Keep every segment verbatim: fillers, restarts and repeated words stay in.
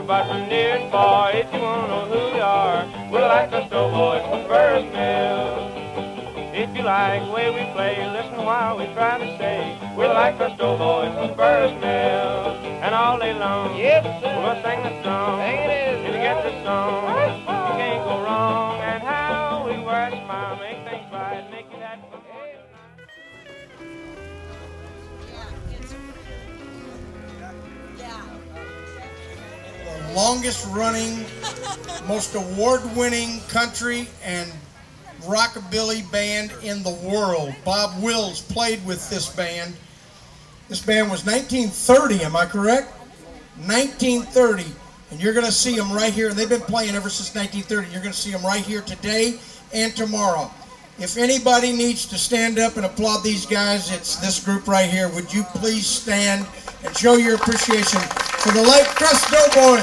but from near and far. If you want to know who we are, we're like the Doughboys from Burris Mill. If you like the way we play, listen while we try to say, we're like the Doughboys from Burris Mill. And all day long, yes, sir, we'll sing the song. Sing it is. If you get the song, you can't go wrong. And how we wear a smile, make things right, make it happen. The longest running, most award-winning country and rockabilly band in the world. Bob Wills played with this band. This band was nineteen thirty, am I correct? nineteen thirty, and you're going to see them right here. They've been playing ever since nineteen thirty. You're going to see them right here today and tomorrow. If anybody needs to stand up and applaud these guys, it's this group right here. Would you please stand and show your appreciation for the Lake Crest Doughboys?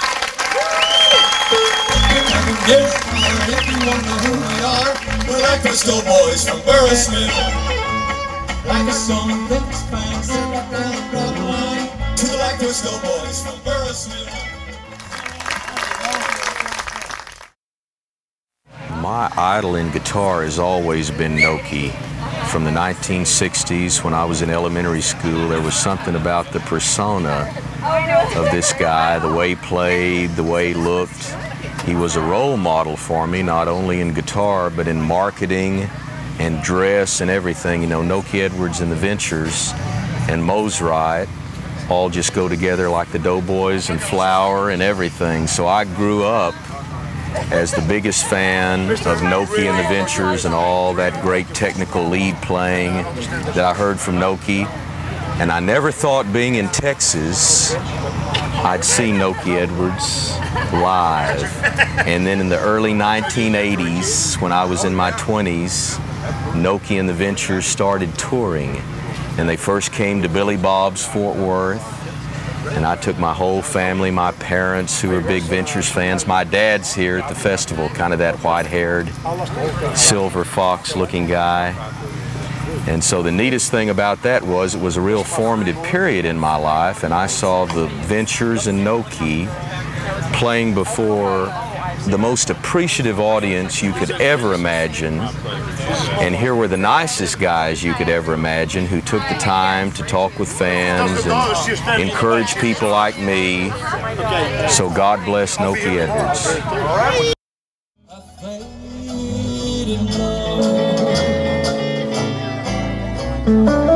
If you want to know who we are, we're like the Doughboys from Burris Mill. Like a song that's fine, sing it down Broadway. To the like the Doughboys from Burris Mill. My idol in guitar has always been Nokie. From the nineteen sixties, when I was in elementary school, there was something about the persona of this guy, the way he played, the way he looked. He was a role model for me, not only in guitar, but in marketing and dress and everything. You know, Nokie Edwards and the Ventures and Mosrite all just go together like the Doughboys and Flower and everything. So I grew up as the biggest fan of Nokie and the Ventures and all that great technical lead playing that I heard from Nokie. And I never thought, being in Texas, I'd see Nokie Edwards live. And then in the early nineteen eighties, when I was in my twenties, Nokie and the Ventures started touring. And they first came to Billy Bob's Fort Worth. And I took my whole family, my parents who are big Ventures fans. My dad's here at the festival, kind of that white-haired, silver fox-looking guy. And so the neatest thing about that was it was a real formative period in my life, and I saw the Ventures and Nokie playing before the most appreciative audience you could ever imagine. And here were the nicest guys you could ever imagine, who took the time to talk with fans and encourage people like me. So God bless Nokie Edwards. Thank you.